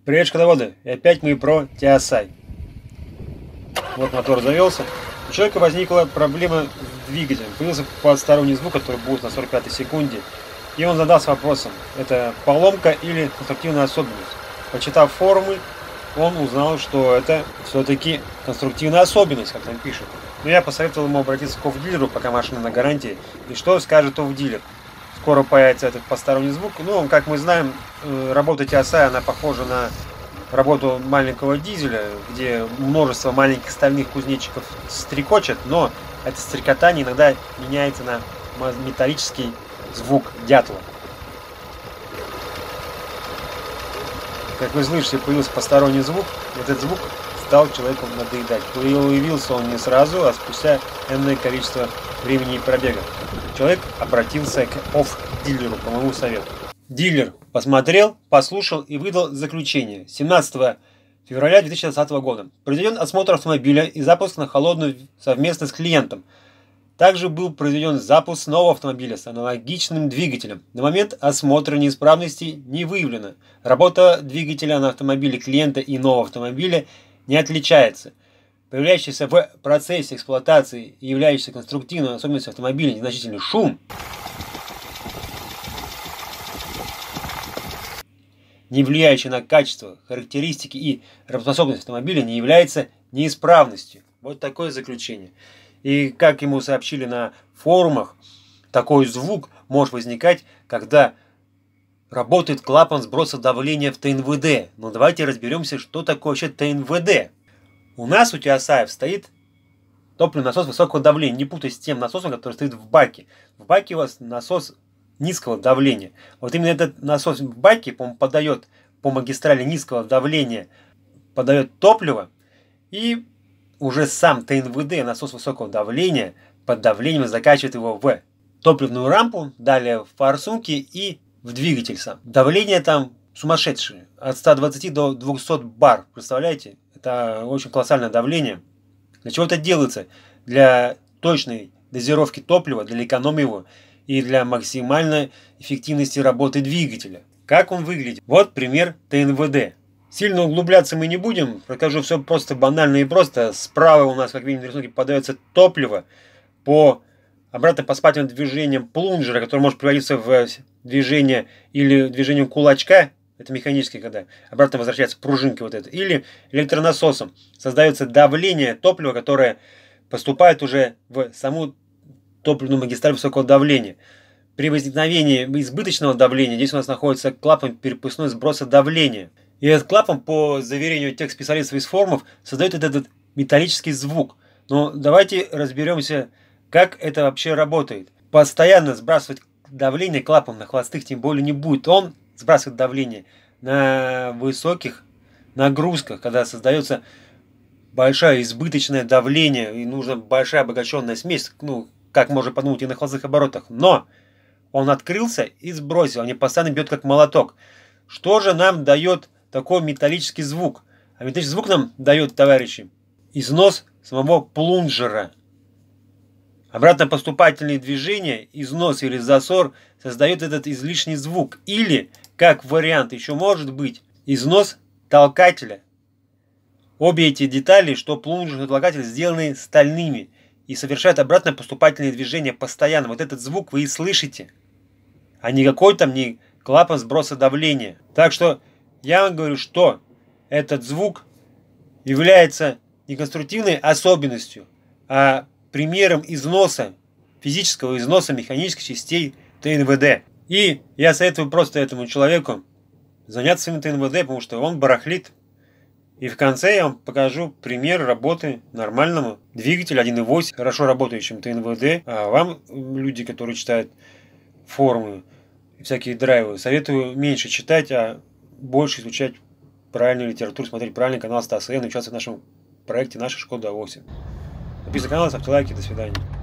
Привет, шкодоводы! И опять мы про TSI. Вот мотор завелся. У человека возникла проблема с двигателем. Появился посторонний звук, который будет на 45-й секунде. И он задался вопросом, это поломка или конструктивная особенность. Почитав форумы, он узнал, что это все-таки конструктивная особенность, как там пишут. Но я посоветовал ему обратиться к офф-дилеру, пока машина на гарантии. И что скажет офф-дилер? Скоро появится этот посторонний звук. Ну, как мы знаем, работа TSI, она похожа на работу маленького дизеля, где множество маленьких стальных кузнечиков стрекочет, но это стрекотание иногда меняется на металлический звук дятла. Как вы слышите, появился посторонний звук. Этот звук стал человеку надоедать. Появился он не сразу, а спустя энное количество времени и пробега. Человек обратился к офф-дилеру по моему совету. Дилер посмотрел, послушал и выдал заключение. 17 февраля 2020 года. Произведен осмотр автомобиля и запуск на холодную совместно с клиентом. Также был произведен запуск нового автомобиля с аналогичным двигателем. На момент осмотра неисправностей не выявлено. Работа двигателя на автомобиле клиента и нового автомобиля не отличается. Появляющийся в процессе эксплуатации и являющийся конструктивной особенностью автомобиля незначительный шум, не влияющий на качество, характеристики и работоспособность автомобиля, не является неисправностью. Вот такое заключение. И как ему сообщили на форумах, такой звук может возникать, когда работает клапан сброса давления в ТНВД. Но давайте разберемся, что такое вообще ТНВД. У нас у TSI стоит топливный насос высокого давления. Не путайте с тем насосом, который стоит в баке. В баке у вас насос низкого давления. Вот именно этот насос в баке, по-моему, подает по магистрали низкого давления, подает топливо, и уже сам ТНВД, насос высокого давления, под давлением закачивает его в топливную рампу, далее в форсунки и в двигатель сам. Давление там сумасшедшее, от 120 до 200 бар, представляете? Это очень колоссальное давление. Для чего это делается? Для точной дозировки топлива, для экономии его и для максимальной эффективности работы двигателя. Как он выглядит? Вот пример ТНВД. Сильно углубляться мы не будем, расскажу все просто банально и просто. Справа у нас, как видим на рисунке, подается топливо по обратно-поступательным движением плунжера, который может приводиться в движение или движением кулачка, это механически, когда обратно возвращается пружинка вот эта, или электронасосом. Создается давление топлива, которое поступает уже в саму топливную магистраль высокого давления. При возникновении избыточного давления здесь у нас находится клапан перепускной сброса давления. И этот клапан, по заверению тех специалистов из форумов, создает этот металлический звук. Но давайте разберемся, как это вообще работает. Постоянно сбрасывать давление клапан на холостых тем более не будет. Он сбрасывает давление на высоких нагрузках, когда создается большое избыточное давление и нужна большая обогащенная смесь, ну, как можно подумать, и на холостых оборотах. Но он открылся и сбросил, он постоянно бьет как молоток. Что же нам дает такой металлический звук? А металлический звук нам дает, товарищи, износ самого плунжера. Обратно-поступательные движения, износ или засор создает этот излишний звук. Или, как вариант, еще может быть износ толкателя. Обе эти детали, что плунжер и толкатель, сделаны стальными и совершают обратно-поступательные движения постоянно. Вот этот звук вы и слышите, а никакой там не клапан сброса давления. Так что я вам говорю, что этот звук является не конструктивной особенностью, а примером износа, физического износа механических частей ТНВД. И я советую просто этому человеку заняться своим ТНВД, потому что он барахлит. И в конце я вам покажу пример работы нормального двигателя 1.8, хорошо работающим ТНВД. А вам, люди, которые читают форумы и всякие драйвы, советую меньше читать, а больше изучать правильную литературу, смотреть правильный канал Стаса Н, и участвовать в нашем проекте «Наша Шкода 8». Подписывайтесь на канал, ставьте лайки, до свидания.